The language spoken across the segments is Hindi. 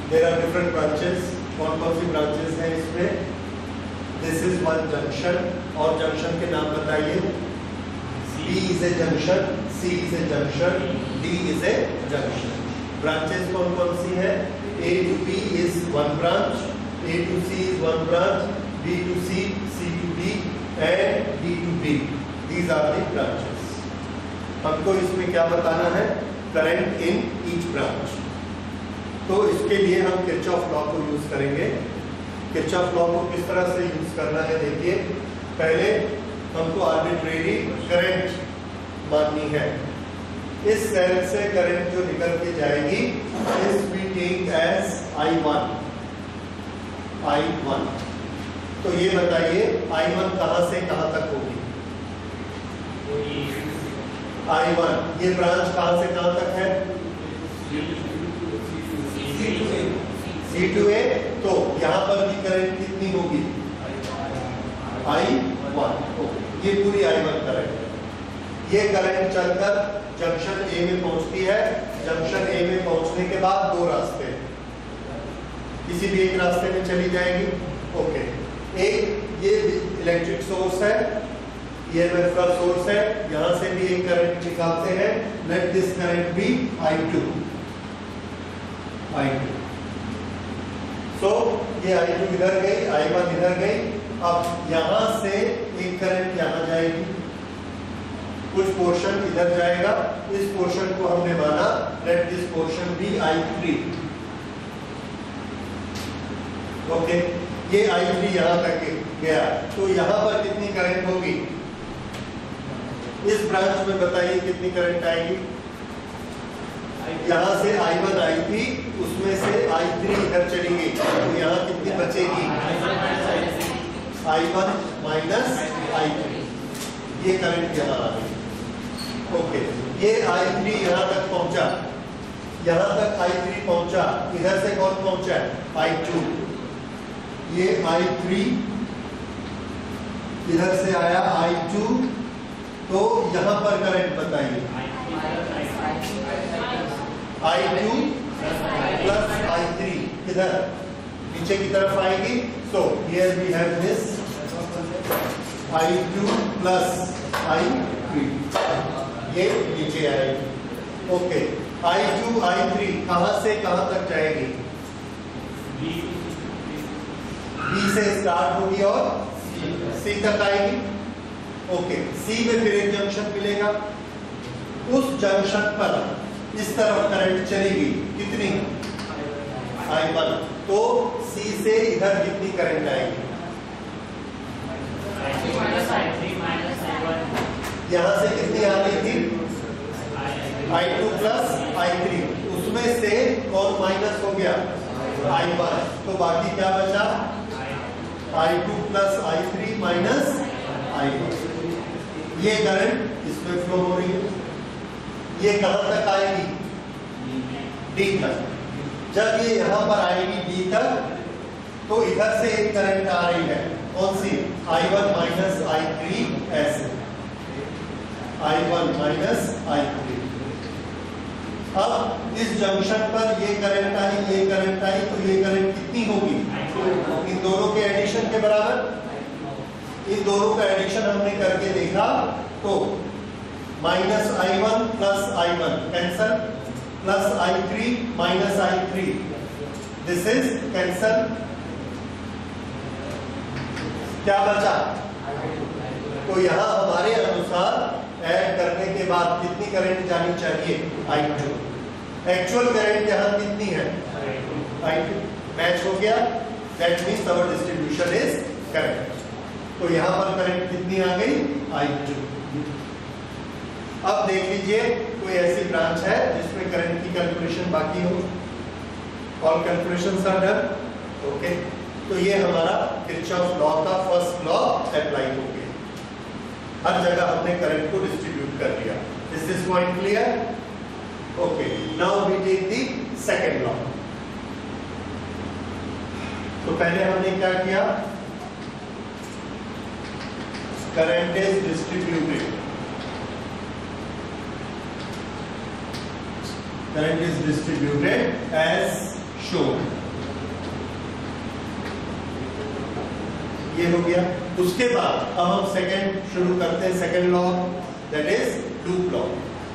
There are different branches. कौन कौन सी ब्रांचेस हैं इसमें? दिस इज वन जंक्शन, और जंक्शन के नाम बताइए। B is a junction, C is a junction, D is a junction. Branches कौन कौन सी है? A to B is one branch, A to C is one branch, B to C, C to D and D to B. These are the branches. हमको इसमें क्या बताना है? Current in each branch. तो इसके लिए हम किरचॉफ लॉ को यूज करेंगे। किरचॉफ लॉ को किस तरह से यूज करना है देखिए। पहले हमको आर्बिट्रेरी करंट माननी है। इस सेल से करंट जो निकल के जाएगी इस वी टेक एज I1। तो ये बताइए I1 कहां से कहां तक होगी? I1 ये ब्रांच कहां से कहां तक है? C to A। तो यहां पर भी करंट कितनी होगी? I1। ये पूरी I1 करंट है। ये करंट चलकर जंक्शन A में पहुंचती है। जंक्शन A में पहुंचने के बाद दो रास्ते, किसी भी एक रास्ते में चली जाएगी। ओके, एक ये इलेक्ट्रिक सोर्स है, ये रेफरेंस सोर्स है, यहां से भी एक करंट निकालते हैं। Let this current be I2। So ये I2 इधर गई, I1 इधर गई। अब यहां से एक करंट यहां जाएगी, कुछ पोर्शन इधर जाएगा। इस पोर्शन को हमने माना let this portion be I3। Okay, ये I3 यहां तक गया। तो यहां पर कितनी करंट होगी? इस ब्रांच में बताइए कितनी करंट आएगी? यहां से I1 आई थी, उसमें से I3 इधर चली गई, तो यहां कितनी बचेगी? I1 minus I3। ये करंट यहां आ गई। ओके, ये I3 यहां तक पहुंचा, यहां तक I3 पहुंचा। इधर से कौन पहुंचा? I2। ये I3 इधर से आया I2। तो यहां पर करंट बताइए। I2 प्लस I3 इधर नीचे की तरफ आएगी। So here we have this I2 plus I3, ये नीचे आएगी। ओके, I2 I3 कहां से कहां तक जाएगी? B से स्टार्ट होगी और C तक आएगी। ओके, C में फिर एक जंक्शन मिलेगा। उस जंक्शन पर इस तरफ करंट चलेगी, कितनी? I1। तो C से इधर कितनी करंट आएगी? यहां से कितनी आ रही थी? I2 plus I3। उसमें से कौन माइनस हो गया? I1। तो बाकी क्या बचा? I2 plus I3 minus I1। ये करंट इसमें फ्लो हो रही है। ये कहां तक आएगी? D तक। जब ये यहां पर आएगी D तक, तो इधर से एक करंट आ रही है, कौन सी? I1 माइनस I3 ऐसे, I1 माइनस I3। अब इस जंक्शन पर ये करंट आई, ये करंट आई, तो ये करंट कितनी होगी? इन दोनों के एडिशन के बराबर। इन दोनों का एडिशन हमने करके देखा, तो minus I1 plus I1 cancel, plus I3 minus I3, this is cancel. क्या बचा? तो यहां हमारे अनुसार ऐड करने के बाद कितनी करंट जानी चाहिए? I2। एक्चुअल करंट यहां कितनी है? I2। मैच हो गया, that means our distribution is correct. तो यहां पर करंट कितनी आ गई? I2। अब देख लीजिए कोई ऐसी ब्रांच है जिसमें करंट की कैलकुलेशन बाकी हो। All calculations are done. Okay, तो ये हमारा किरचॉफ लॉ का फर्स्ट लॉ अप्लाई हो गया। हर जगह हमने करंट को डिस्ट्रीब्यूट कर दिया। Is this point clear? Okay, now we take the second law. तो पहले हमने क्या किया? Current is distributed, current is distributed as shown। ये हो गया। उसके बाद अब हम सेकंड शुरू करते हैं, second law, that is loop law.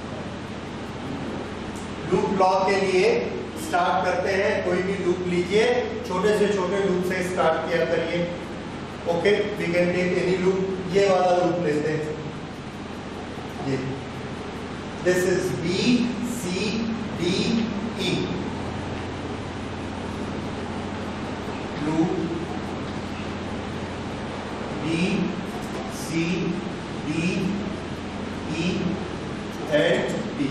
Loop law के लिए स्टार्ट करते हैं, कोई भी लूप लीजिए, छोटे से छोटे लूप से स्टार्ट किया करिए। Okay, we can take any loop. ये वाला लूप लेते हैं, ये this is B C D E loop B C D E and D.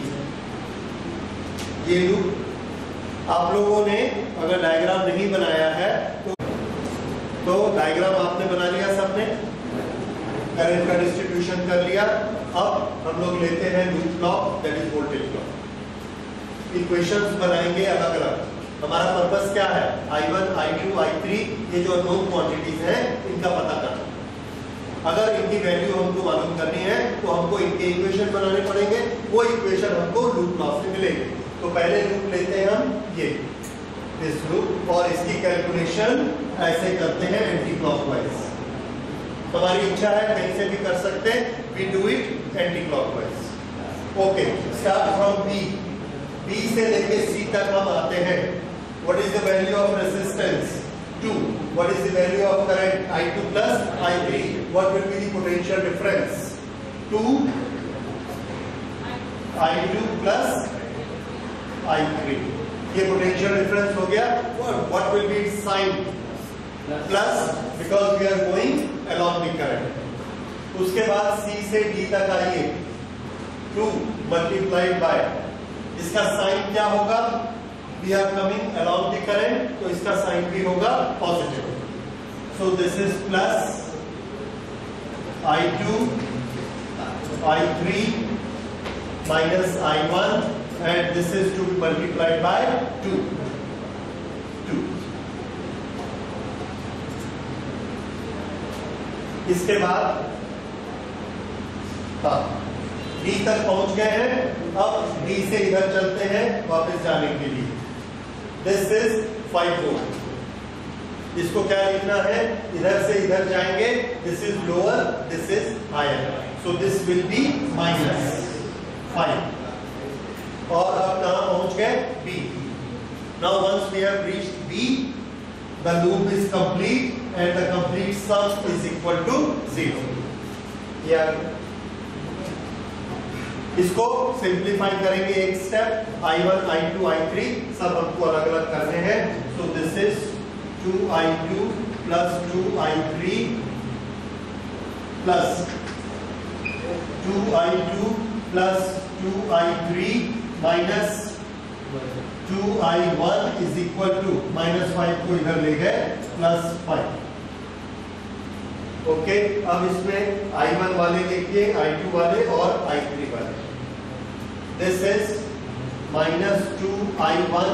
ये लूप आप लोगों ने अगर डायग्राम नहीं बनाया है तो डायग्राम आपने बना लिया, सबने करंट का डिस्ट्रीब्यूशन कर लिया। अब हम लोग लेते हैं loop law, that is voltage law. Equations बनाएंगे अलग अलग। हमारा पर्पस क्या है? I1, I2, I3 ये जो नोन क्वांटिटीज हैं इनका पता करना। अगर इनकी वैल्यू हमको मालूम करनी है तो हमको इनके इक्वेशन बनाने पड़ेंगे, वो इक्वेशन हमको लूप लॉ से मिलेंगे। तो पहले लूप लेते हैं हम ये इस लूप, और इसकी कैलकुलेशन ऐसे करते हैं एंटी क्लॉकवाइज। हमारी इच्छा है कहीं से भी कर सकते हैं, we do it anti clockwise. Okay, start from B. B से लेके सी तक हम आते हैं। What is the value of resistance? 2. What is the value of current? I2 plus I3. What will be the potential difference? 2 I2 plus I3. ये potential difference हो गया। What will be its sign? Plus, because we are going along the current. उसके बाद C से D तक आइए, 2 multiplied by, इसका साइन क्या होगा? We are coming along the current, तो इसका साइन भी होगा positive. So this is plus I2 I3 minus I1 and this is to be multiplied by 2. इसके बाद D तक पहुंच गए हैं। अब D से इधर चलते हैं वापस जाने के लिए। This is 5 volt। इसको क्या लिखना है? इधर से इधर जाएंगे, this is lower, this is higher, so this will be minus 5। और अब कहां पहुंच गए? B। Now once we have reached B, the loop is complete and the complete sum is equal to 0। Yeah। इसको सिंप्लीफाई करेंगे एक स्टेप, I1, I2, I3 सब हमको अलग अलग करने हैं। So this is 2I2 plus 2I3 plus 2I2 plus 2I3 minus 2I1 is equal to -5 को इधर ले गए +5। ओके, अब इसमें I1 वाले देखिए, I2 वाले और I3 वाले। This is -2I1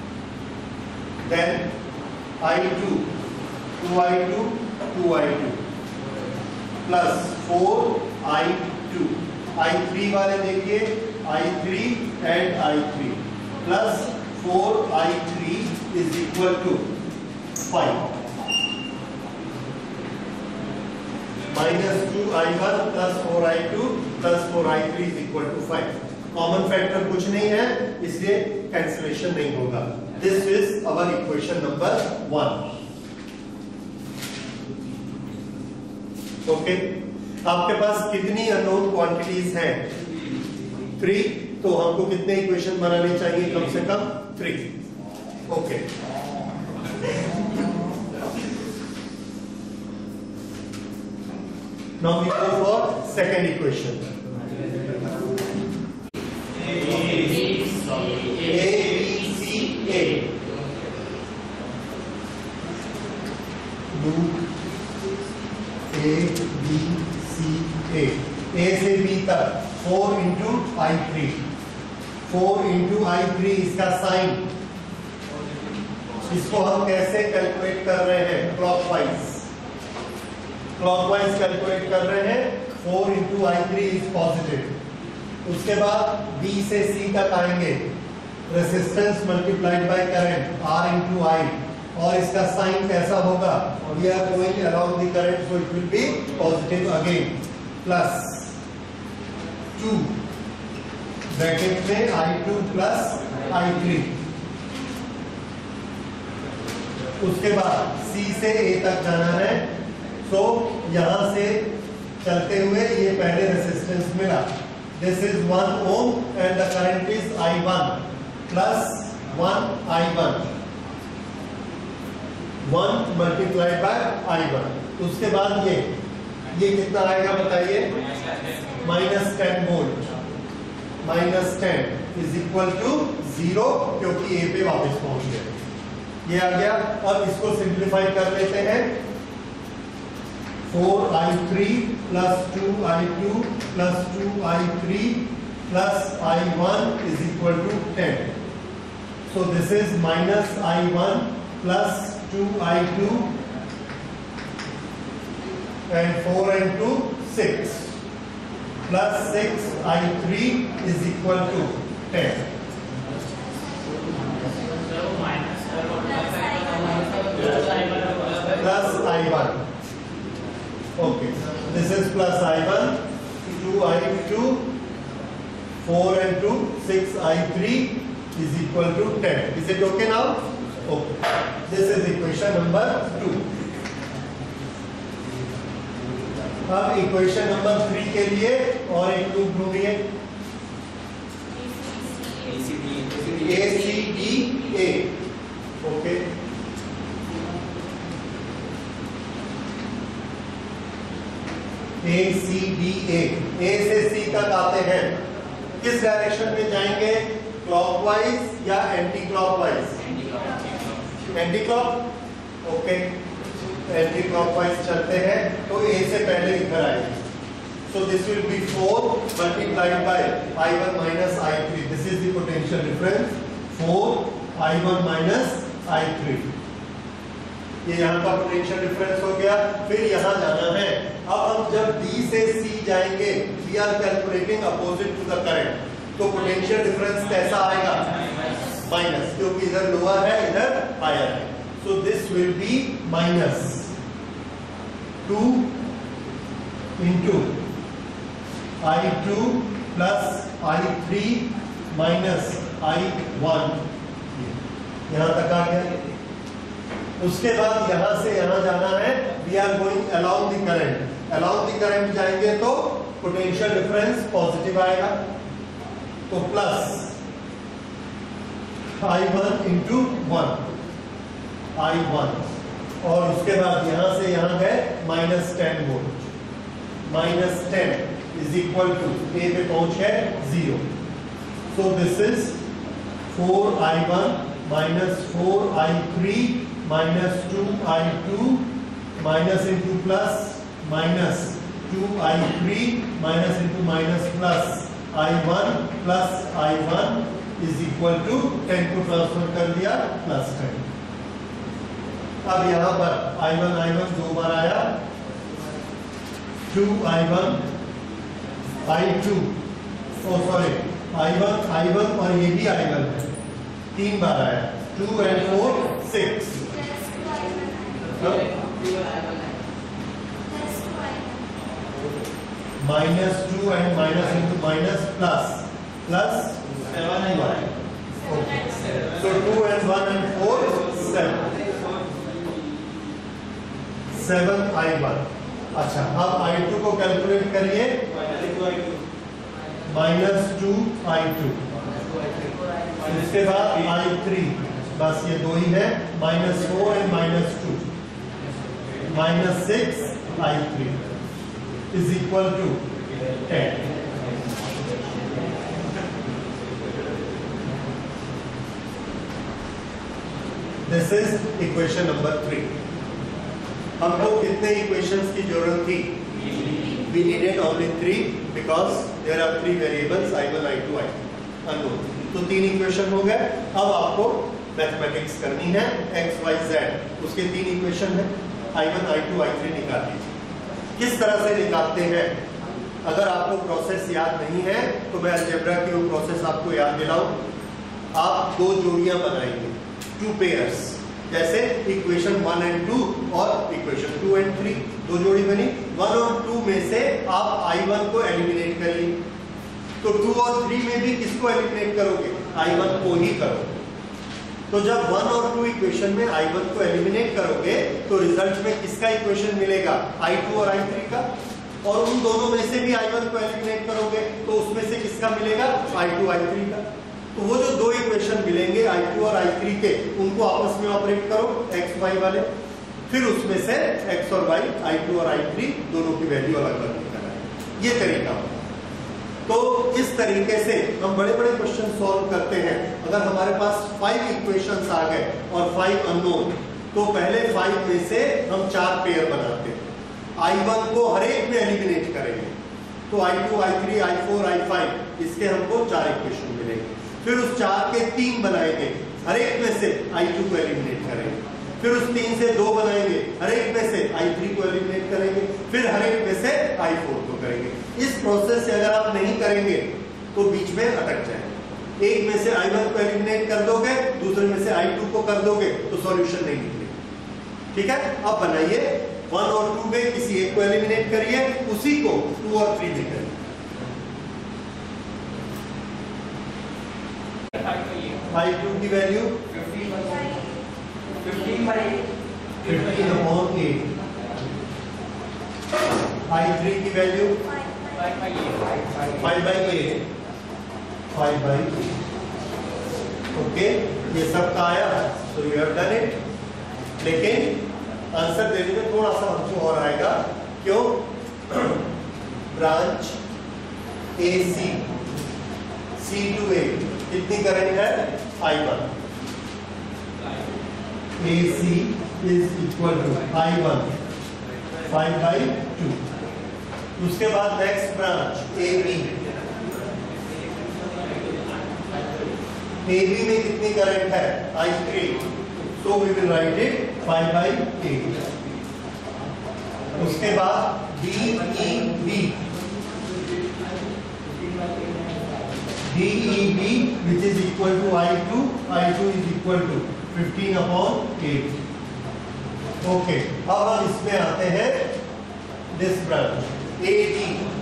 then I2 2I2 2I2 plus 4I2। I3 वाले देखिए, I3 and I3 plus 4I3 is equal to 5। -2I1 plus 4I2 plus 4I3 is equal to 5। Common factor कुछ नहीं है, इसलिए कैंसिलेशन नहीं होगा। This is our equation number 1। Okay, आपके पास कितनी अननोन क्वांटिटीज हैं? 3। तो हमको कितने इक्वेशन बनाने चाहिए? कम से कम 3। Okay, now we go for second equation. A, B, C, A. Loop A, B, C, A. A से B तक 4 into I3। 4 into I3 इसका साइन। इसको हम कैसे कैलकुलेट कर रहे हैं? क्लॉकवाइज कैलकुलेट कर रहे हैं। 4 into I3 इज पॉजिटिव। उसके बाद B से C तक आएंगे, resistance multiplied by current R into I, और इसका साइन कैसा होगा, we are going around the current so it will be positive again, plus 2 bracket में I2 प्लस I3। उसके बाद C से A तक जाना है, सो यहां से चलते हुए ये पहले रेसिस्टेंस मिला, this is 1 ohm and the current is I1 plus 1 I1, 1 multiplied by I1। उसके बाद ये कितना आएगा बताइए, -10 वोल्ट, -10 इज इक्वल टू 0, क्योंकि A पे वापस पहुंच गए, ये आ गया। अब इसको सिंप्लीफाई कर लेते हैं, 4I3 plus 2I2 plus 2I3 plus I1 is equal to 10, so this is -I1 plus 2I2 and 4 and 2 6 plus 6I3 is equal to 10. Plus I1. Okay, this is plus I1, 2I2, 4 and 2 6I3 is equal to 10. Is it okay now? Okay, this is equation number 2. अब इक्वेशन नंबर 3 के लिए और एक प्रूफ ढूंढिए, ACDA। ओके, ACDA, A से C तक आते हैं, किस डायरेक्शन में जाएंगे, क्लॉकवाइज या anti clockwise, anti clock. Okay, anti clockwise चलते हैं, तो A से पहले इधर आएंगे, so this will be 4 multiplied by I1 minus I3, this is the potential difference, 4 I1 minus I3, ये यहाँ का पोटेंशियल डिफरेंस हो गया। फिर यहाँ जाना है, अब हम जब D से C जाएंगे, we are calculating opposite to the current, तो पोटेंशियल डिफरेंस कैसा आएगा, माइनस, क्योंकि इधर लोअर है इधर हायर है, so this will be minus 2 into I2 plus I3 minus I1, यहां तक आ गया। उसके बाद यहां से यहां जाना है, we are going along the current, along the current जाएंगे तो पोटेंशियल डिफरेंस पॉजिटिव आएगा, तो प्लस I1 into 1 I1, और उसके बाद यहां से यहां गए -10 volt, -10 is equal to A पे पहुंच है 0, so this is 4I1 minus 4I3 minus 2I2 minus into plus minus 2I3 minus into minus plus I1 plus I1 is equal to 10 को ट्रांसफर कर दिया प्लस 10। अब यहां पर I1 दो बार आया, 2I1 I2, I1 और ये भी I1 है, 3 बार आया, 2 and 4 6, -2 and minus into minus plus 7 and 1, okay, so 2 and 1 and 4 7I1। अच्छा, अब I2 को कैलकुलेट करिए, -2I2, इसके बाद I3, बस ये दो ही है, -4 and -2, -6I3 is equal to 10। This is equation number 3। हमको कितने इक्वेशंस की जरूरत थी? We needed only 3 because there are 3 variables I1, I2, I3 unknown। तो 3 इक्वेशन हो गए। अब आपको मैथमेटिक्स करनी है, x, y, z, उसके 3 इक्वेशन है, I1, I2, I3 निकाल लीजिए। किस तरह से निकालते हैं? अगर आपको प्रोसेस याद नहीं है तो मैं अलजेब्रा की वो प्रोसेस आपको याद दिलाऊं। आप दो जोड़ियां बनाएंगे, 2 पेयर्स, जैसे इक्वेशन 1 एंड 2 और इक्वेशन 2 एंड 3, दो जोड़ी बनी। 1 और 2 में से आप I1 को एलिमिनेट करिए, तो 2 और 3 में भी किसको एलिमिनेट करोगे? I1 को ही करोगे। तो जब 1 और 2 इक्वेशन में I1 को एलिमिनेट करोगे तो रिजल्ट में किसका इक्वेशन मिलेगा? I2 और I3 का। और उन दोनों में से भी I1 को एलिमिनेट करोगे तो उसमें से किसका मिलेगा? I2 I3 का। तो वो जो दो इक्वेशन मिलेंगे I2 और I3 के, उनको आपस में ऑपरेट करो x y वाले, फिर उसमें से x और y, I2 और I3 दोनों की वैल्यू अलग अलग निकालना है। ये तरीका होगा। तो इस तरीके से हम बड़े बड़े क्वेश्चन सॉल्व करते हैं। अगर हमारे पास 5 इक्वेशंस आ गए और 5 अननोन, तो पहले 5 में से हम 4 पेयर बनाते हैं। I1 को हर एक में एलिमिनेट करेंगे, तो I2, I3, I4, I5 इसके हमको 4 इक्वेशन मिलेंगे। फिर उस 4 के 3 बनाएंगे, हर एक में से I2 को एलिमिनेट करेंगे। फिर उस 3 से 2 बनाएंगे, हर एक में से I3 को एलिमिनेट करेंगे। फिर हर एक में से I4 को करेंगे। इस प्रोसेस से अगर आप नहीं करेंगे तो बीच में अटक जाएंगे। एक में से I1 को एलिमिनेट कर दोगे, दूसरे में से I2 को कर दोगे तो सॉल्यूशन नहीं निकलेगा। ठीक है, अब बनाइए 1 और 2 में किसी एक को एलिमिनेट करिए, उसी को 2 और 3 में करिए। I2 की वैल्यू 15 अपॉन 8, I3 की वैल्यू 5/8, ओके। ये सब का आया, so you have done it। लेकिन आंसर देने में थोड़ा सा हमको और आएगा, क्यों? Branch AC C to A कितनी करंट है? I1। AC is equal to I1 5/2। उसके बाद नेक्स्ट ब्रांच AB, AB में कितनी करंट है? I3, so we will write it 5/8। उसके बाद DEB, DEB which is equal to I2, I2 is equal to 15 upon 8। Okay, अब हम इसमें आते हैं दिस ब्रांच AD,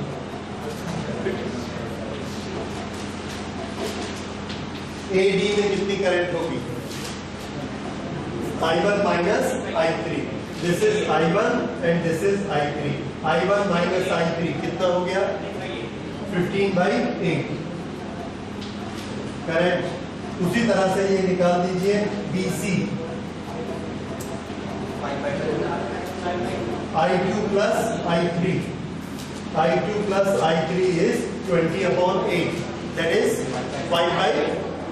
AD में कितनी करंट होगी? I1 minus I3, this is I1 and this is I3। I1 minus I3 कितना हो गया? 15/8 करंट। उसी तरह से ये निकाल दीजिए BC, I2 plus I3, I2 plus I3 is 20 upon 8, that is 5/2,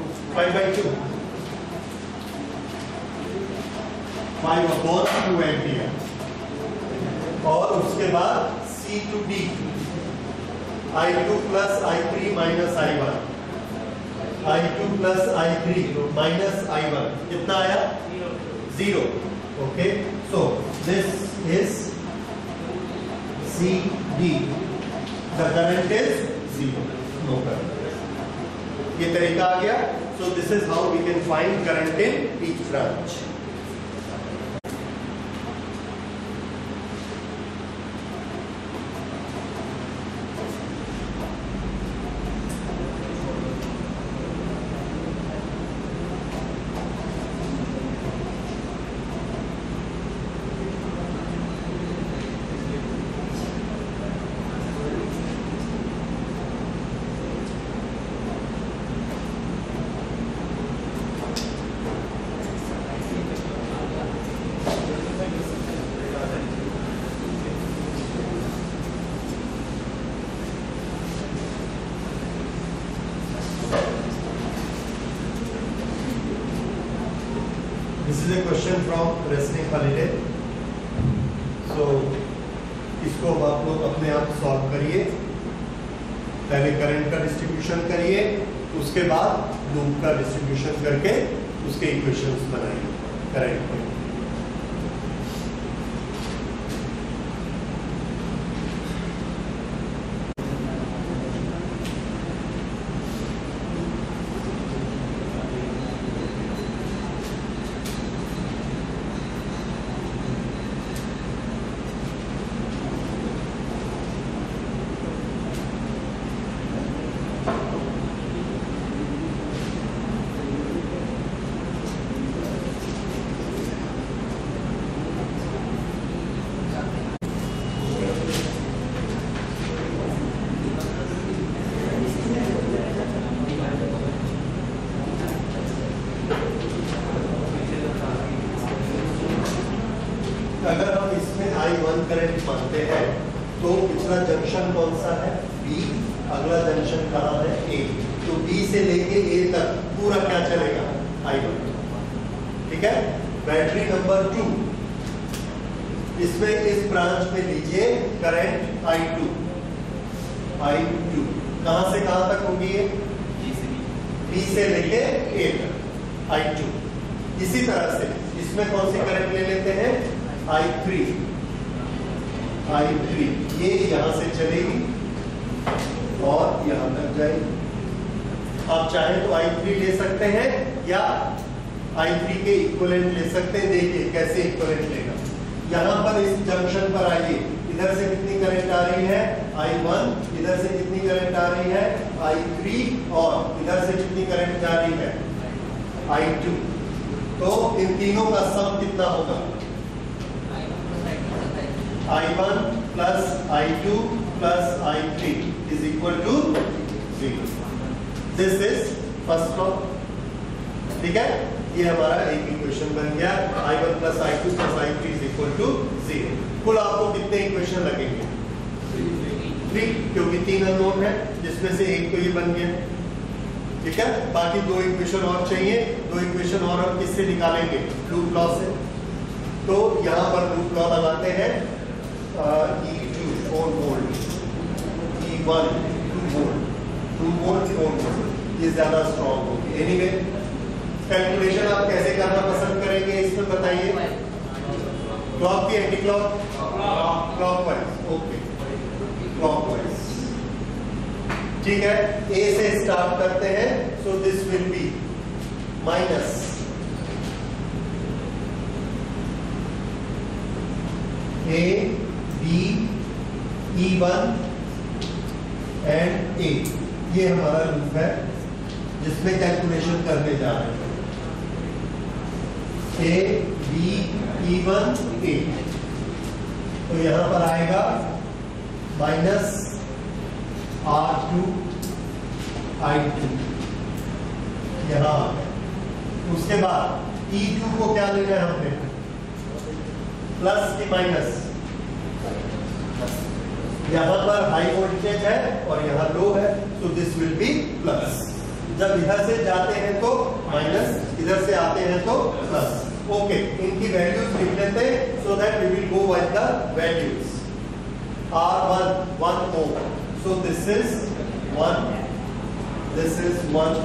5 upon 2 ampere. और उसके बाद C to D, I2 plus I3 minus I1, I2 plus I3 minus I1 कितना आया? 0। Okay, so this is CD, the current is 0, no current. ये तरीका आ गया। So this is how we can find current in each branch. This is a question from wrestling holiday. So इसको अब आप लोग अपने आप सॉल्व करिए। पहले करंट का डिस्ट्रीब्यूशन करिए, उसके बाद लूप का डिस्ट्रीब्यूशन करके उसके इक्वेशंस बनाइए करंट के। I1 करंट मानते हैं तो पिछला जंक्शन कौन सा है? B, अगला जंक्शन कहाँ है? A। तो B से लेके A तक पूरा क्या चलेगा? I1। ठीक है। बैटरी नंबर 2, इसमें इस ब्रांच में लीजिए करंट I2। कहां से कहां तक होगी ये? B से लेके A तक I2। इसी तरह से इसमें कौन सी करंट ले लेते हैं? I3। ये यहां से चलेगी और यहां तक जाएगी। आप चाहें तो I3 ले सकते हैं या I3 के इक्विवेलेंट ले सकते हैं। देखिए कैसे इक्विवेलेंट लेगा। यहां पर इस जंक्शन पर आइए, इधर से कितनी करंट आ रही है? I1। इधर से कितनी करंट आ रही है? I3। और इधर से कितनी करंट जा रही है? I2। तो इन तीनों का सम कितना होगा? I1 plus I2 plus I3 is equal to 0। This is first law. ठीक है, ये हमारा एक इक्वेशन बन गया। I1 plus I2 plus I3 is equal to 0। कुल आपको कितने इक्वेशन लगेंगे? 3, क्योंकि 3 अननोन है, जिसमें से एक तो ये बन गया। ठीक है, बाकी 2 इक्वेशन और चाहिए। 2 इक्वेशन और हम किससे निकालेंगे? लूप लॉ से। तो यहाँ पर लूप लॉ लगाते हैं। E2 4 volt, E1 2 volt, 2 volt 4 volt, ये ज्यादा स्ट्रॉन्ग होगी। एनीवे, कैलकुलेशन आप कैसे करना पसंद करेंगे इसमें बताइए। क्लॉक की anti clock? Clockwise. Okay, clockwise. ठीक है, A से स्टार्ट करते हैं। So this will be minus A, B, E1 एंड A। ये हमारा लूप है जिसमें कैलकुलेशन करने जा रहे हैं। A, B, E1, A। तो यहां पर आएगा माइनस R2 I2 यहां। उसके बाद E2 को क्या लेना है हमने? प्लस की माइनस? यहां पर हाई वोल्टेज है और यहां लो है, तो दिस विल बी प्लस। जब इधर से जाते हैं तो माइनस, इधर से आते हैं तो प्लस। ओके, इनकी वैल्यूज लिख लेते हैं so that we will go with the values. R1 1 ओम, so this is 1, this is 1,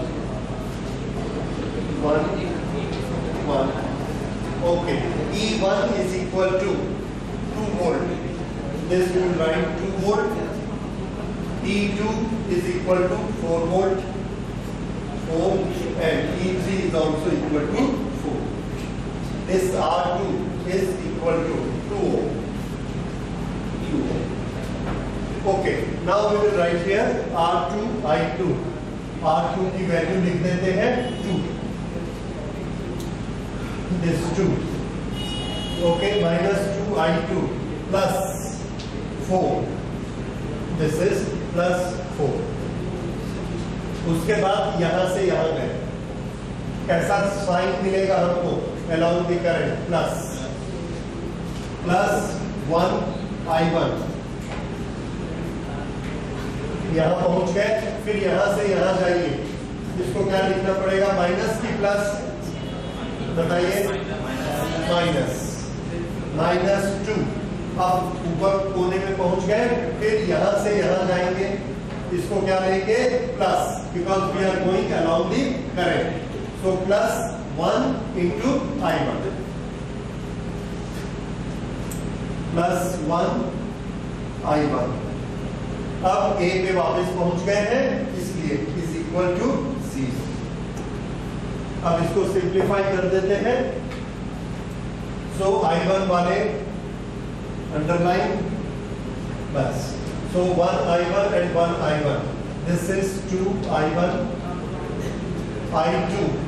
1, 1. Okay, E1 is equal to 2 volt. This we will write 2 volt. E2 is equal to 4 volt, 4, and E3 is also equal to 4. This R2 is equal to 2 ohm. 2 ohm. Okay, now we will write here R2 I2। R2 की वैल्यू लिख देते हैं 2। This 2। Okay, minus 2 I2 plus 4। This is plus 4। उसके बाद यहां से यहां गए, कैसा साइन मिलेगा हमको? along the current plus 1 I1। यहां पहुंच गए, फिर यहां से यहां जाइए। इसको क्या लिखना पड़ेगा? माइनस की प्लस? बताइए। माइनस 2। अब ऊपर कोने में पहुंच गए, फिर यहां से यहां जाएंगे। इसको क्या लेंगे? Plus, because we are going along the current. So plus 1 into I1 plus 1 I1। अब A पे वापस पहुंच गए हैं, इसलिए इज इक्वल टू 0। अब इसको सिंप्लीफाई कर देते हैं। सो I1 वाले अंडरलाइन बस। सो 1 I1 and 1 I1। This is 2 I1 I2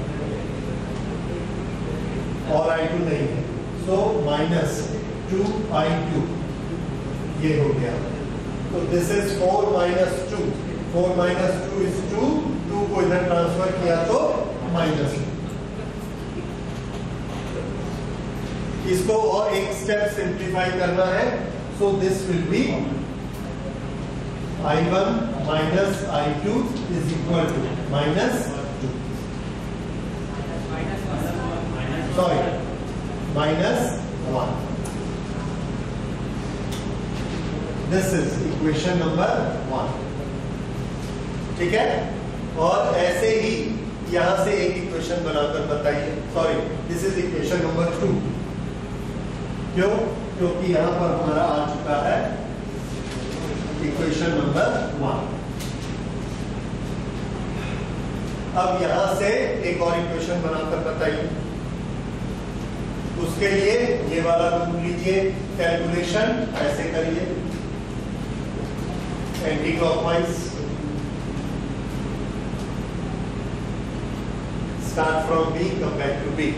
और I2 नहीं है, सो माइनस 2 I2 ये हो गया। तो this is 4 minus 2। 4 minus 2 is 2। 2 को इधर ट्रांसफर किया तो माइनस। इसको और एक स्टेप सिंप्लीफाई करना है, so this will be I1 minus I2 is equal to minus 2. Sorry, minus 1. This is equation number 1. ठीक है? और ऐसे ही यहां से एक इक्वेशन बनाकर बताइए. Sorry, this is equation number 2. क्यों? क्योंकि यहां पर हमारा आ चुका है इक्वेशन नंबर 1. अब यहां से एक और इक्वेशन बनाकर बताइए. उसके लिए ये वाला रूल लीजिए, कैलकुलेशन ऐसे करिए anti clockwise. Start from B, come back to B.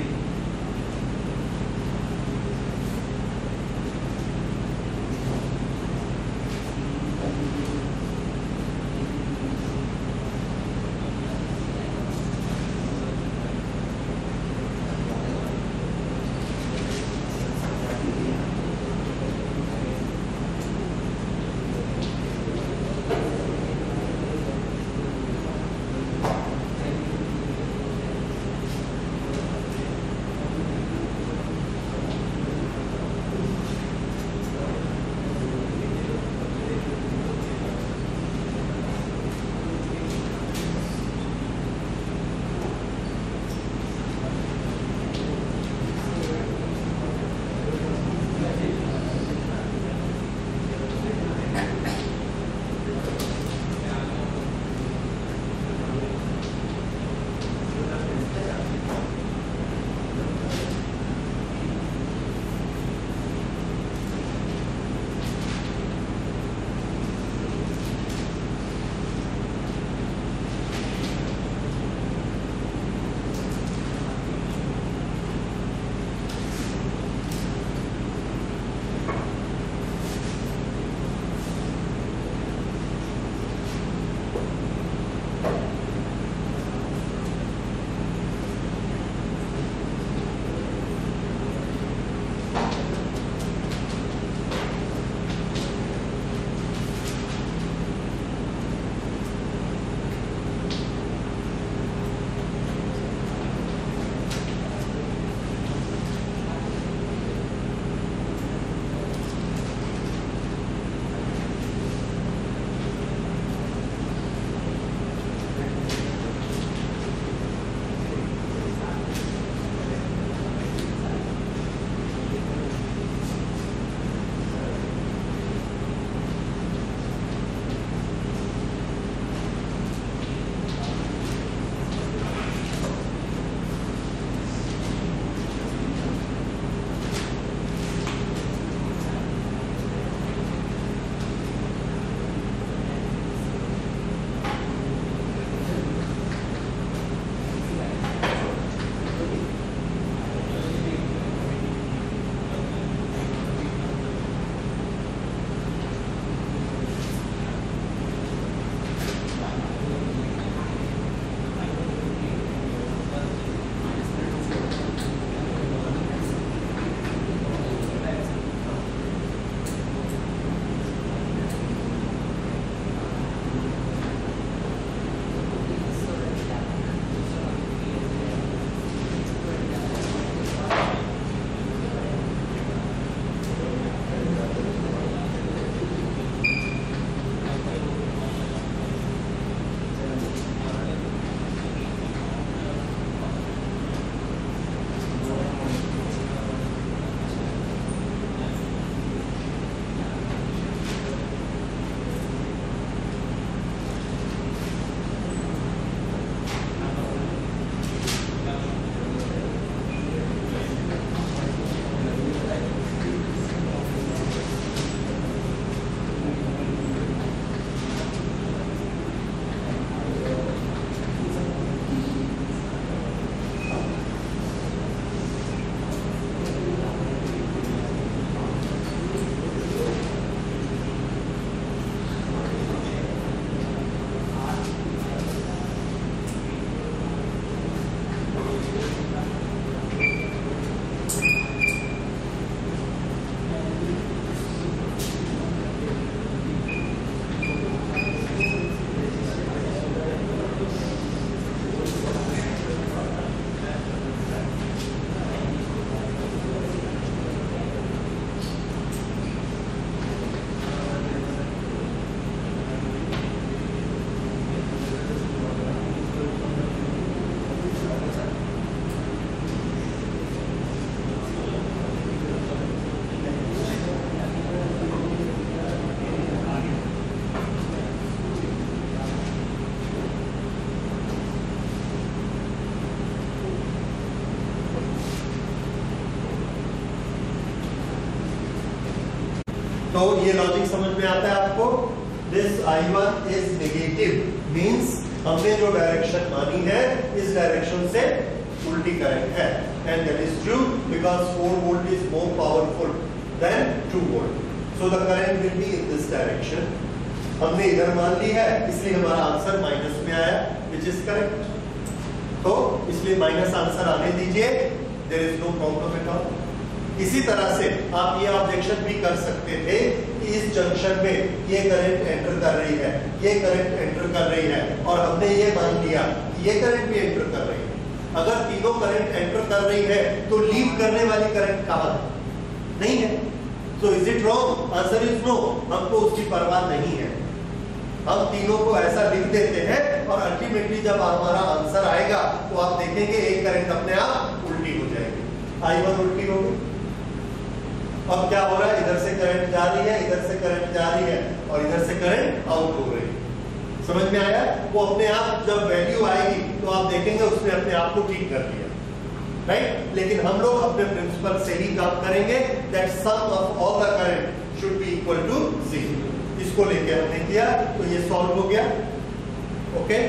तो ये लॉजिक समझ में आता है आपको? This I1 is negative means हमने जो डायरेक्शन मानी है इस डायरेक्शन से उल्टी करंट है, and that is true because 4 volt is more powerful than 2 volt, so the current will be in this direction. हमने इधर मान ली है इसलिए हमारा आंसर माइनस में आया, विच इज करेक्ट। तो इसलिए माइनस आंसर आने दीजिए, there is no problem at all. इसी तरह से आप ये ऑब्जेक्शन भी कर सकते थे कि इस जंक्शन में ये करंट एंटर कर रही है, ये करंट एंटर कर रही है, और हमने ये मान लिया कि ये करंट भी एंटर कर रही है। अगर तीनों करंट एंटर कर रही है तो लीव करने वाली करंट कहां है? नहीं है। So is it wrong? Answer is no. हमको उसकी परवाह नहीं है, हम तीनों को ऐसा लिख देते हैं और अल्टीमेटली जब हमारा आंसर आएगा तो आप देखेंगे एक करंट अपने आप उल्टी हो जाएगी, I1 उल्टी होगी। अब क्या हो रहा है? इधर से करंट जा रही है, इधर से करंट जा रही है, और इधर से करंट आउट हो रही है। समझ में आया? वो अपने आप जब वैल्यू आएगी तो आप देखेंगे उसने अपने आप को ठीक कर लिया, राइट? लेकिन हम लोग अपने प्रिंसिपल से ही काम करेंगे, that sum of all the current should be equal to 0। इसको लेके हमने किया तो ये सॉल्व हो गया। ओके,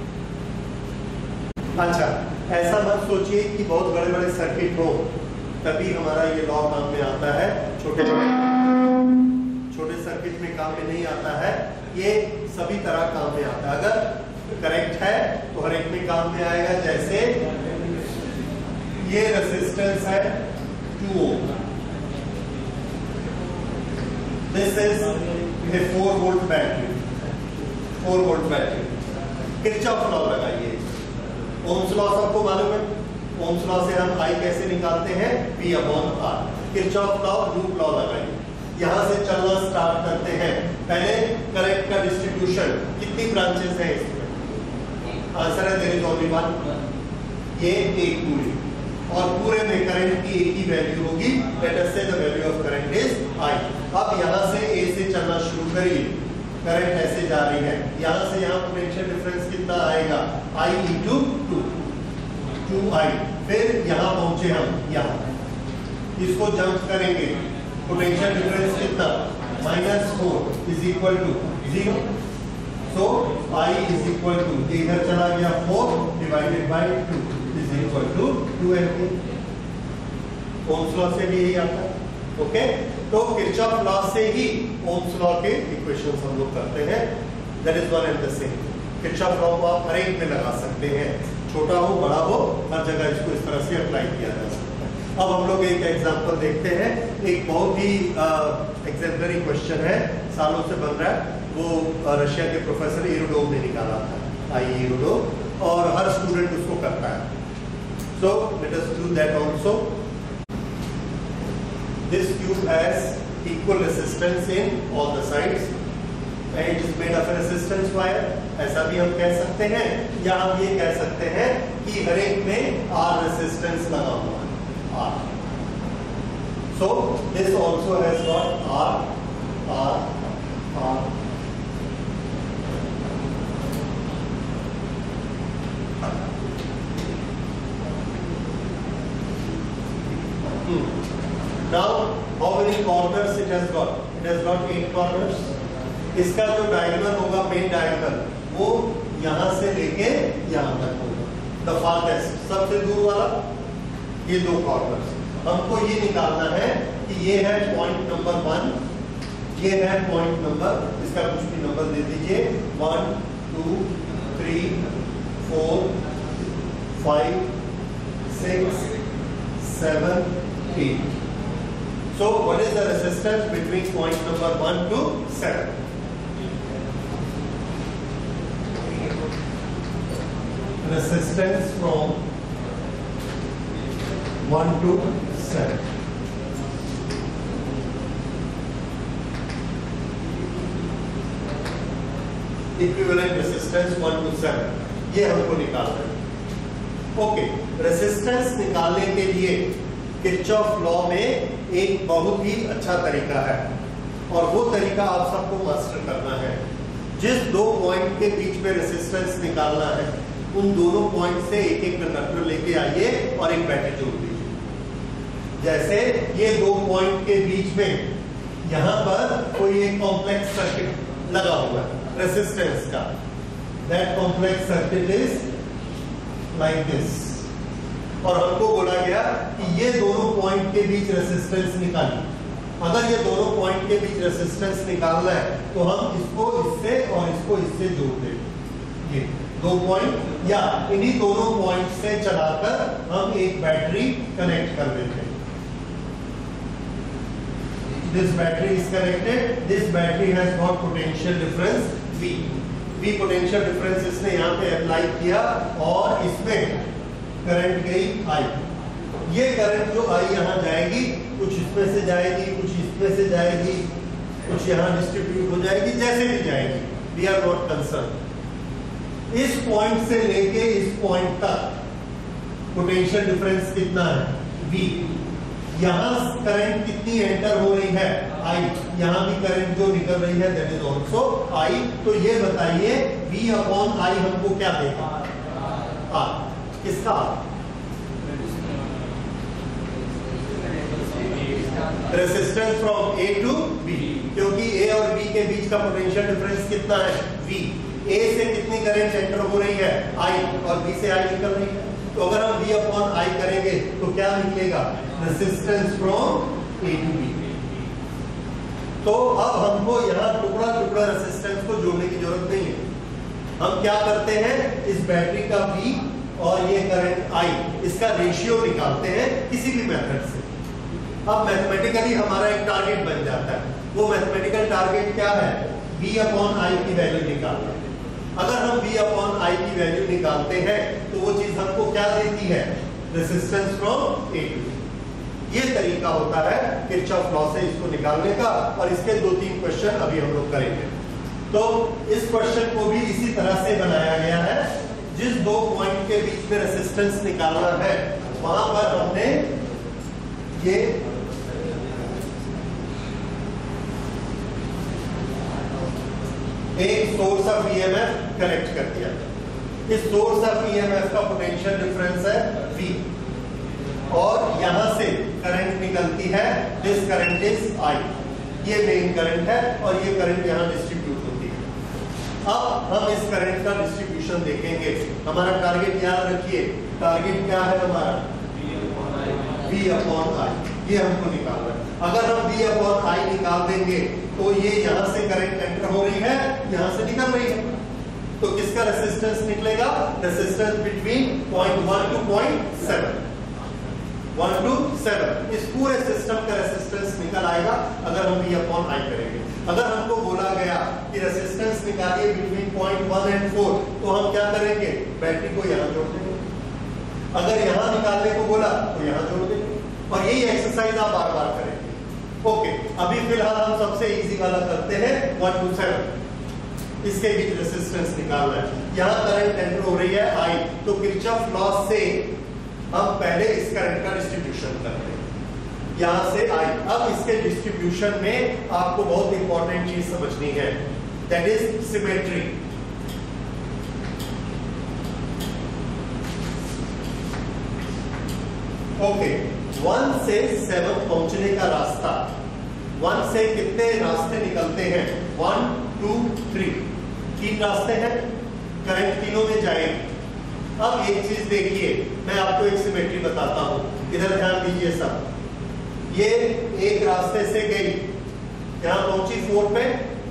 अच्छा, ऐसा मत सोचिए कि बहुत बड़े बड़े सर्किट हो तभी हमारा ये लॉ काम में आता है, छोटे सर्किट में काम में नहीं आता है, ये सभी तरह काम में आता है। अगर करेक्ट है तो हर एक में काम में आएगा। जैसे ये रेजिस्टेंस है 2 ohm, this is a 4 volt battery, 4 volt battery. Kirchhoff law लगाइए। ओम्स लॉ सबको मालूम है। ओम्स लॉ से हम I कैसे निकालते हैं? V/R। Kirchhoff law, loop law लगाइए। यहां से चलना स्टार्ट करते हैं। पहले करंट का डिस्ट्रीब्यूशन, कितनी ब्रांचेस है इसमें? आंसर है देयर इज ओनली 1। ये एक पूरी, और पूरे में करंट की एक ही वैल्यू होगी। Let us say the value of current is I। अब यहां से A से चलना शुरू करिए, करंट ऐसे जा रही है, यहां से यहां पोटेंशियल डिफरेंस कितना आएगा? I into 2I। फिर यहां पहुंचे हम, यहां इसको जंप करेंगे, पोटेंशियल डिफरेंस कितना? -4 is equal to 0। So I is equal to, इधर चला गया 4 divided by 2 is equal to 2 ampere. Ohm's law से भी यही आता है। ओके, तो किरचॉफ लॉ से ही ओम्स लॉ के इक्वेशंस हम लोग करते हैं। That is one and the same. Kirchhoff law को आप हर एक में लगा सकते हैं, छोटा हो बड़ा हो, हर जगह इसको इस तरह से अप्लाई किया जा सकता है। अब हम लोग एक एग्जांपल देखते हैं। एक बहुत ही एग्जाम्पलरी क्वेश्चन है, सालों से बन रहा है। वो रशिया के प्रोफेसर इरोडोव ने निकाला था, आई इरोडोव, और हर स्टूडेंट उसको करता है। So let us do that also. This tube has equal resistance in all the sides and it is made of a resistance wire। ऐसा भी हम कह सकते हैं, या हम ये कह सकते हैं कि हर एक में R resistance लगा हुआ है, R। So this also has got R। Now how many corners it has got? It has got 8 corners। इसका जो डायगोनल होगा, मेन डायगोनल, वो यहां से लेके यहां तक होगा। द फारथेस्ट, सबसे दूर वाला, ये 2 कॉर्नर्स। हमको ये निकालना है कि ये है पॉइंट नंबर 1, ये है पॉइंट नंबर, इसका कुछ भी नंबर दे दीजिए, 1 2 3 4 5 6 7 8। So what is the resistance between point number 1 to 7? Resistance from 1 to 7. Equivalent resistance 1 to 7, ये हमको निकालना है। ओके, रेसिस्टेंस निकालने के लिए किरचॉफ लॉ में एक बहुत ही अच्छा तरीका है, और वो तरीका आप सबको मास्टर करना है। जिस 2 पॉइंट के बीच में रेसिस्टेंस निकालना है, उन दोनों पॉइंट से एक एक कंडक्टर लेके आइए और एक बैटरी जोड़ दीजिए। जैसे ये 2 पॉइंट के बीच में यहां पर कोई एक कॉम्प्लेक्स सर्किट लगा हुआ है रेसिस्टेंस का, that complex circuit is like this, और हमको बोला गया कि ये दोनों पॉइंट के बीच रेसिस्टेंस निकालिए। अगर ये दोनों पॉइंट के बीच रेसिस्टेंस निकालना है तो हम इसको इससे और इसको इससे जोड़ देंगे, ये दो पॉइंट या इन्हीं दोनों पॉइंट से चलाकर हम एक बैटरी कनेक्ट कर देते हैं। This battery is connected. This battery has got potential difference V. V potential difference इसने यहाँ पे अप्लाई किया और इसमें करंट गई I। ये करंट जो I यहाँ जाएगी, कुछ इसमें से जाएगी, कुछ इसमें से जाएगी, कुछ यहाँ डिस्ट्रीब्यूट हो जाएगी, जैसे भी जाएगी, we are not concerned। इस पॉइंट से लेके इस पॉइंट तक पोटेंशियल डिफरेंस कितना है V। यहाँ करंट कितनी एंटर हो रही है I, यहाँ भी करंट जो निकल रही है दैट इज ऑल्सो I। तो ये बताइए V अपॉन I हमको क्या देगा? R। किसका? Resistance from A to B, क्योंकि A और B के बीच का पोटेंशियल डिफरेंस कितना है V। A से कितनी करंट एंटर हो रही है I और B से I निकल रही है। तो अगर हम V अपॉन I करेंगे तो क्या निकलेगा? Resistance from A to B। तो अब हमको यहाँ टुकड़ा टुकड़ा रेसिस्टेंस को जोड़ने की जरूरत नहीं है। हम क्या करते हैं, इस बैटरी का V और ये करंट I, इसका रेशियो निकालते हैं किसी भी मेथड से। अब मैथमेटिकली हमारा एक टारगेट बन जाता है। वो मैथमेटिकल टारगेट क्या है? V अपॉन I की वैल्यू निकालना। अगर हम V अपॉन I की वैल्यू निकालते हैं तो वो चीज हमको क्या देती है? Resistance from A to B। ये तरीका होता है किरचॉफ लॉ से इसको निकालने का, और इसके 2-3 क्वेश्चन अभी हम लोग करेंगे। तो इस क्वेश्चन को भी इसी तरह से बनाया गया है। जिस दो पॉइंट के बीच में रेसिस्टेंस निकालना है वहां पर हमने ये एक सोर्स ऑफ ईएमएफ कनेक्ट कर दिया। इस सोर्स ऑफ ईएमएफ का पोटेंशियल डिफरेंस है V, और यहां से करंट निकलती है, दिस करंट इज I। ये मेन करंट है और ये करंट यहां डिस्ट्रीब्यूट होती है। अब हम इस करंट का डिस्ट्रीब्यूशन देखेंगे। हमारा टारगेट याद रखिए, टारगेट क्या है हमारा? V upon I। ये हमको निकालना है। अगर हम V अपॉन I निकाल देंगे तो ये यहां से करंट एंटर हो रही है, यहां से निकल रही है, तो किसका रेसिस्टेंस निकलेगा? Resistance between point 1 to point 7, 1 to 7। इस पूरे सिस्टम का रेसिस्टेंस निकल आएगा अगर हम V अपॉन I करेंगे। अगर हमको बोला गया कि रेसिस्टेंस निकालिए बिटवीन पॉइंट 1 एंड 4, तो हम क्या करेंगे? बैटरी को यहाँ जोड़ देंगे। अगर यहाँ निकालने को बोला तो यहाँ जोड़ देंगे, और यही एक्सरसाइज आप बार बार करेंगे। ओके, अभी फिलहाल हम सबसे इजी वाला करते हैं 1 to 7। इसके बीच रेसिस्टेंस निकालना है। यहाँ करंट एंटर हो रही है I, तो किरचॉफ लॉ से हम पहले इस करंट का डिस्ट्रीब्यूशन करते हैं, यहां से I। अब इसके डिस्ट्रीब्यूशन में आपको बहुत इंपॉर्टेंट चीज समझनी है, दैट इज सिमेट्री। ओके, 1 से 7 पहुंचने का रास्ता, 1 से कितने रास्ते निकलते हैं? 1 2 3, 3 रास्ते हैं, करंट तीनों में जाएगी। अब एक चीज देखिए, मैं आपको एक सिमेट्री बताता हूं, इधर ध्यान दीजिए सब। ये एक रास्ते से गई, यहां पहुंची 4 पे।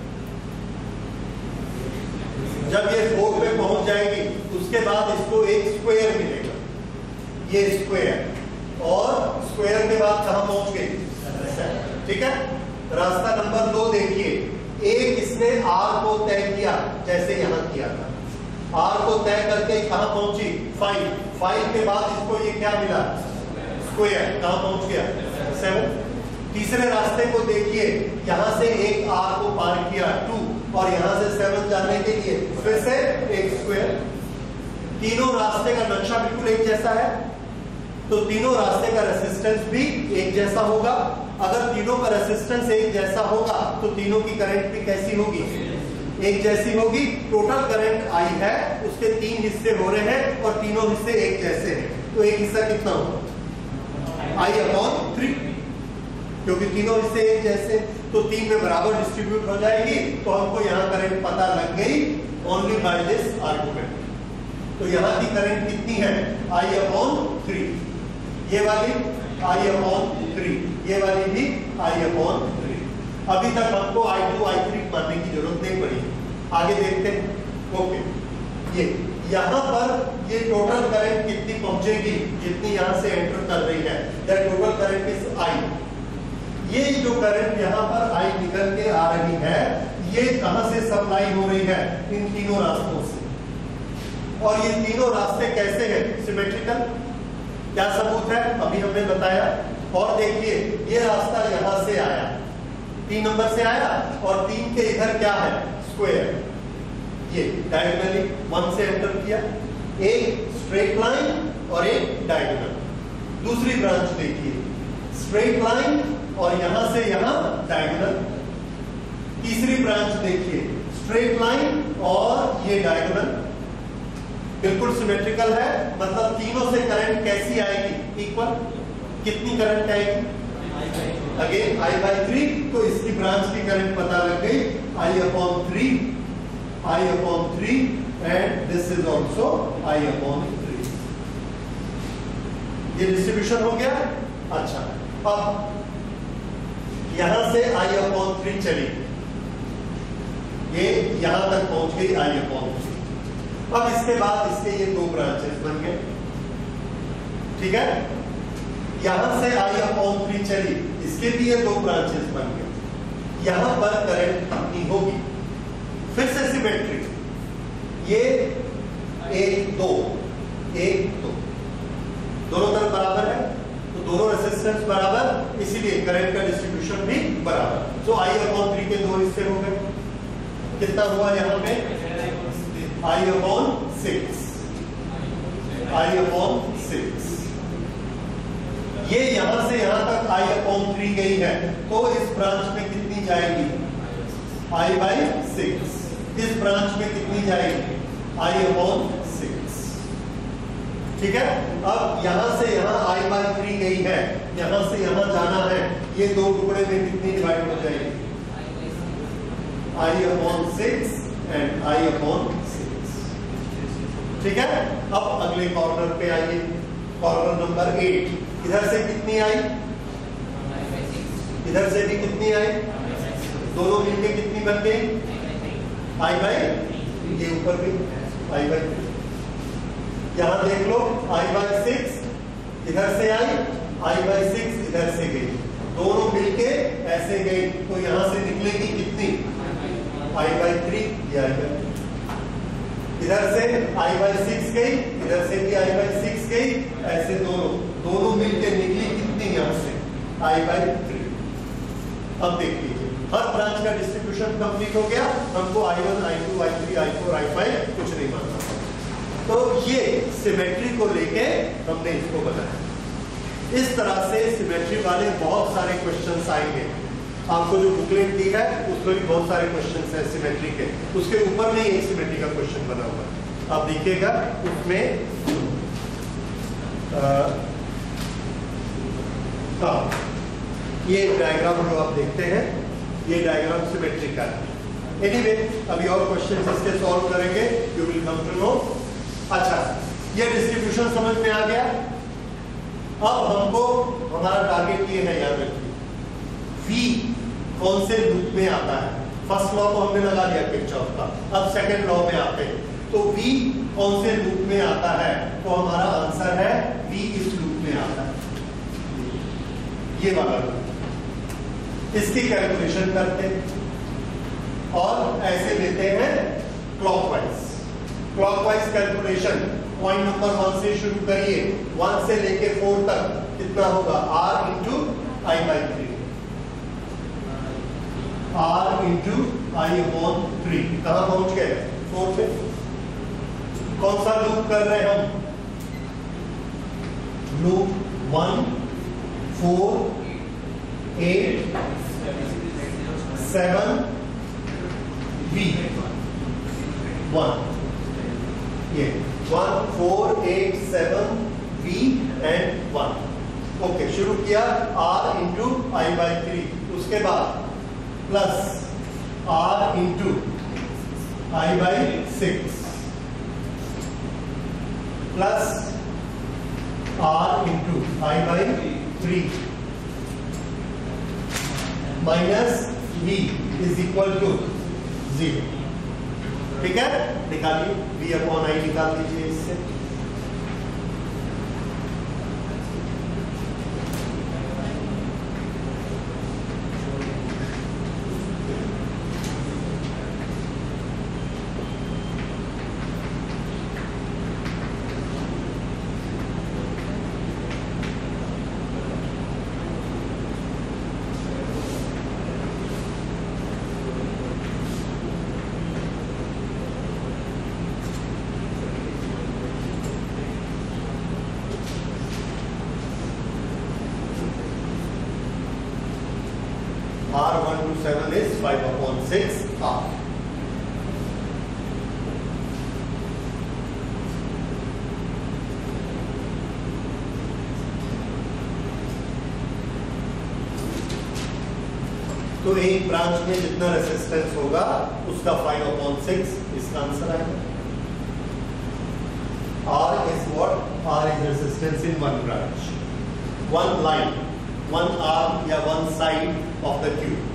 जब ये 4 पे पहुंच जाएगी उसके बाद इसको एक स्क्वायर मिलेगा, ये स्क्वायर, और स्क्वायर के बाद कहां पहुंच गई? ठीक है। रास्ता नंबर 2 देखिए, एक इसने R को तय किया जैसे यहां किया था, R को तय करके कहां पहुंची? 5 के बाद इसको ये क्या मिला? स्क्वायर। कहां पहुंच गया? 7। तीसरे रास्ते को देखिए, यहां से एक R को पार किया 2, और यहां से 7 जाने के लिए फिर से एक स्क्वायर। तीनों रास्ते का नक्शा बिल्कुल एक जैसा है, तो तीनों रास्ते का रेसिस्टेंस भी एक जैसा होगा। अगर तीनों का रेसिस्टेंस एक जैसा होगा तो तीनों की करंट भी कैसी होगी? एक जैसी होगी। टोटल करंट I है, उसके 3 हिस्से हो रहे हैं और तीनों हिस्से एक जैसे हैं, तो एक हिस्सा कितना होगा? I upon 3। क्योंकि तीनों हिस्से एक जैसे, तो 3 में बराबर डिस्ट्रीब्यूट हो जाएगी, तो हमको यहाँ करंट पता लग गई ओनली बाय दिस आर्गुमेंट। तो यहाँ की करंट कितनी है, I/3, ये वाली I/3, ये वाली भी I/3। अभी तक हमको I2 I3 मानने की जरूरत नहीं पड़ी, आगे देखते हैं। ओके, ये यहाँ पर ये टोटल करंट कितनी पहुंचेगी, जितनी यहाँ से एंटर कर रही है, that total current is I। ये जो करंट यहाँ पर I निकल के आ रही है, ये कहां से सप्लाई हो रही है, इन तीनों रास्तों से। और ये तीनों रास्ते कैसे हैं, सिमेट्रिकल। क्या सबूत है, अभी हमने बताया। और देखिए ये रास्ता यहां से आया, 3 नंबर से आया, और 3 के इधर क्या है, स्क्वायर। ये डायगोनली 1 से एंटर किया, एक स्ट्रेट लाइन और एक डायगोनल। दूसरी ब्रांच देखिए, स्ट्रेट लाइन और यहां से यहां डायगोनल। तीसरी ब्रांच देखिए, स्ट्रेट लाइन और ये डायगोनल, बिल्कुल सिमेट्रिकल है। मतलब तीनों से करंट कैसी आएगी, इक्वल। कितनी करंट आएगी, अगेन I/3, तो इसकी ब्रांच की करंट पता लग गई, I/3 and this is also I/3। ये डिस्ट्रीब्यूशन हो गया। अच्छा, अब यहां से I/3 चली, ये यहां तक पहुंच गई I/3। अब इसके बाद इसके ये 2 ब्रांचेस बन गए, ठीक है। यहां से I/3 चली, इसके भी ये 2 ब्रांचेस बन गए। यहां पर करंट कितनी होगी, फिर से सिमेट्री, ये 1 2 दोनों तरफ बराबर है, तो दोनों रेजिस्टेंस बराबर, इसीलिए करंट का डिस्ट्रीब्यूशन भी बराबर। तो I/3 के 2 हिस्से हो गए। कितना हुआ यहाँ पे, I/6। ये यहां से यहां तक I/3 गई है, तो इस ब्रांच में कितनी जाएगी, I/6। इस ब्रांच में कितनी जाएगी, I/6, ठीक है। अब यहां से यहां I/3 गई है, यहां से यहां जाना है, ये 2 टुकड़े में कितनी डिवाइड हो जाएगी, I/6 एंड I/6, ठीक है। अब अगले कॉर्नर पे आइए, कॉर्नर नंबर 8। इधर से कितनी आई, इधर से भी कितनी आई, दोनों मिलके कितनी बन गई, I/3, ये ऊपर भी I/3। यहां देख लो, I/6 इधर से आई, I/6 इधर से गई, दोनों मिलके ऐसे गई, तो यहां से निकलेगी कितनी, I/3, ये I/3। इधर से I/6 गई, इधर से भी I/6 गई, ऐसे दोनों मिलके निकली कितनी, यहां से I/3। अब देख लीजिए, हर ब्रांच का डिस्ट्रीब्यूशन कंप्लीट हो गया। हमको I1 I2 I3 I4 I5 कुछ नहीं मानना। तो ये सिमेट्री को लेके हमने इसको बनाया। इस तरह से सिमेट्री वाले बहुत सारे क्वेश्चंस आएंगे। आपको जो बुकलेट दी है उसमें भी बहुत सारे क्वेश्चंस हैं सिमेट्री के, उसके ऊपर में एक सिमेट्री का क्वेश्चन बना हुआ है, आप देखिएगा उसमें। ये डायग्राम जो आप देखते हैं, ये डायग्राम सिमेट्री का है। एनीवे, अभी और क्वेश्चन इसके सॉल्व करेंगे, you will come to know. अच्छा, ये डिस्ट्रीब्यूशन समझ में आ गया। अब हमको हमारा टारगेट ये है, याद रखिए, V कौन से लूप में आता है। फर्स्ट लॉ को हमने लगा लिया किरचॉफ का, अब सेकंड लॉ में आते हैं। तो V कौन से लूप में आता है, तो हमारा आंसर है V इस लूप में आता है, ये वाला लूप। इसकी कैलकुलेशन करते हैं और ऐसे लेते हैं clockwise. Clockwise calculation point number 1 से शुरू करिए, 1 से लेके 4 तक कितना होगा, R into I/3, R into I/3। कहां पहुंच गए, 4 पे। कौन सा लूप कर रहे हैं हम, लूप 1 4 8 7 V 1, ये 1 4 8 7 V एंड 1। ओके, शुरू किया r इंटू आई बाई 3, उसके बाद plus r into I by 6 plus r into I by 3 minus v is equal to 0। ठीक है, निकालिए v अपॉन आई, निकाल दीजिए इससे। R127 is 5 upon 6 R। तो एक ब्रांच में जितना रेसिस्टेंस होगा उसका 5 upon 6 इसका आंसर आएगा। R is what? R is resistance in one branch, one line, one arm या one side of the cube।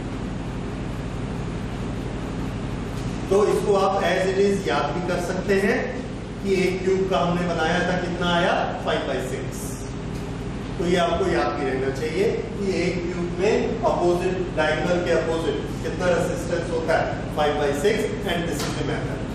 तो इसको आप एज इट इज याद भी कर सकते हैं कि एक क्यूब का हमने बनाया था, कितना आया 5/6। तो ये आपको याद भी रहना चाहिए कि एक क्यूब में अपोजिट, डायगोनल के अपोजिट कितना रेसिस्टेंस होता है 5/6, and this is the method.